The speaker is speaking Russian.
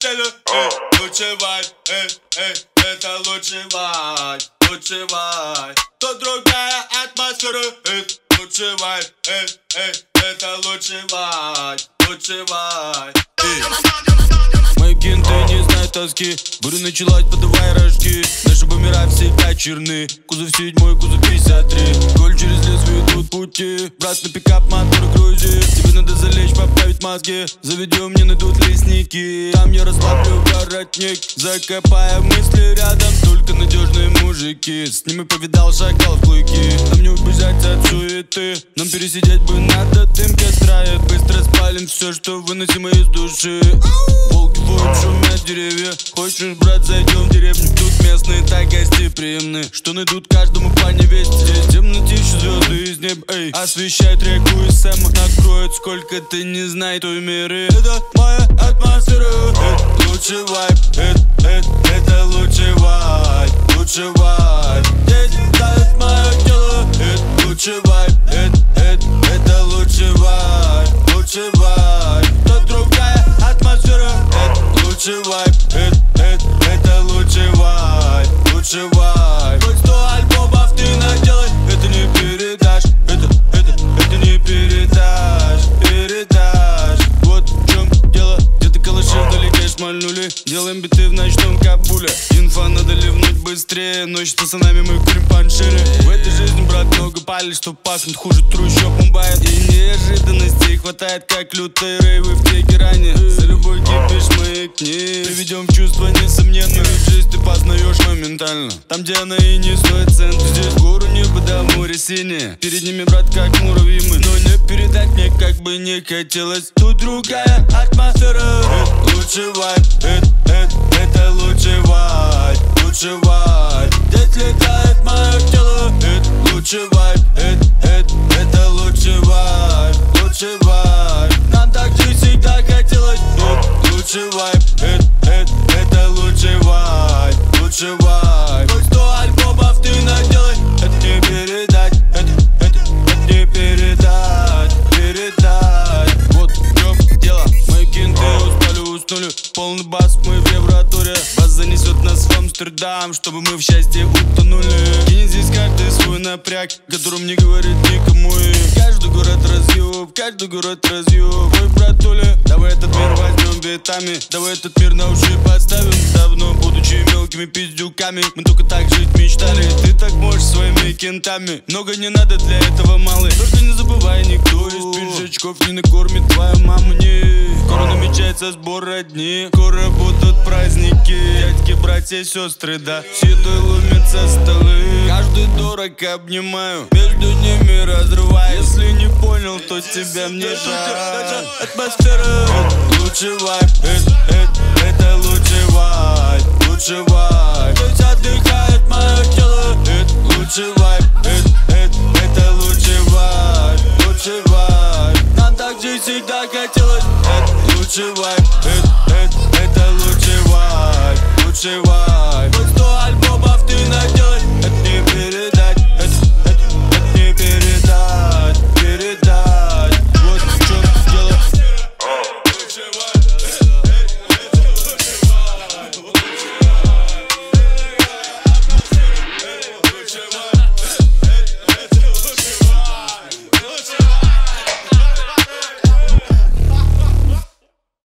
Лучший вайб, это лучший вайб, лучший вайб. Тут другая атмосфера, лучший вайб, это лучший вайб, лучший вайб. Мои кенты не знают тоски, буря началась, подавай рожки. Наши бумера всегда черны, кузов 7, кузов 53. Голь через лес ведут пути, брат на пикап, мотор грузи. Тебе надо залечь, поправить мозги, заведем, не найдут лесники. Там я расслаблю воротник, закопая мысли рядом. Только надежные мужики, с ними повидал, шагал в клыки. Нам не убежать от суеты, нам пересидеть бы надо дым костра. И быстро спалим все, что выносимо из души. Волки воют, шумят деревья. Хочешь, брат, зайдем в деревню? Тут местные так гостеприимны, что найдут каждому по невесте. Здесь в темноте еще звезды из неба, эй, освещают реку и Сэма. Накроет, сколько ты не знаешь той меры. Это моя атмосфера, это лучший вайб, это лучший вайб, лучший вайб. Здесь дает мое тело, это лучший вайб, это лучший вайб, лучший вайб. Тут другая атмосфера, это лучший вайб, это лучший вайб, лучший вайб. Хоть 100 альбомов ты наделай, это не передашь, это не передашь. Вот в чем дело, где-то калаши вдалеке шмальнули. Делаем биты в ночном Кабуле. Инфа надо ливнуть быстрее, ночь с пацанами мы курим панширы. В этой жизни, брат, много палит, что пахнет хуже трущоб Мумбаи. И неожиданностей хватает, как лютые рейвы в Тегеране. За любой кипиш маякни, приведем в чувство несомненно. Жизнь ты познаешь моментально, там, где она и не стоит цента. Здесь гору небо до моря синее, перед ними, брат, как муравьи мы. Но не передать мне, как бы не хотелось. Тут другая атмосфера, лучший вайб, это лучший вайб, лучший вайб. Здесь летает мое тело, это лучший вайб, это лучший вайб, лучший вайб. Нам так же всегда хотелось, лучший вайб, это лучший вайб, лучший вайб. Хоть 100 альбомов ты наделай, это не передать, это не передать. Вот в чем дело, мои кенты уснули, полный бас, мы в Евротуре. Бас занесет нас в Амстердам, чтобы мы в счастье утонули. Кинь здесь каждый свой напряг, которым не говорит никому. И каждый город разъеб, ой, братуля, давай этот мир возьмем битами, давай этот мир на уши подставим. Давно, будучи мелкими пиздюками, мы только так жить мечтали. Ты так можешь своими кентами, много не надо для этого, малый. Только не забывай, никто из пиджачков не накормит твою маму, не. Скоро намечается сбор родни, скоро будут праздники. Дядьки, братья, сестры, да, все ломятся столы. Каждый дурак обнимаю, между ними разрываю. Если не понял, то тебя мне жаль. Атмосфера, лучший вайб, это лучший вайб, лучший вайб. Здесь отдыхает мое тело, это лучший вайб, это лучший вайб, лучший вайб. Нам так же всегда хотелось, это лучший вайб, это лучший вайб, лучший вайб.